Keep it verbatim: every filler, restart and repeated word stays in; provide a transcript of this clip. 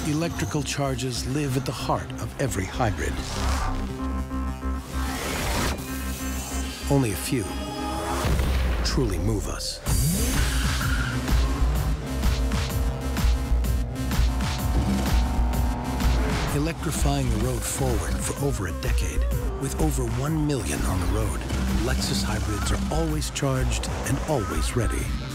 Electrical charges live at the heart of every hybrid. Only a few truly move us. Electrifying the road forward for over a decade. With over one million on the road, Lexus hybrids are always charged and always ready.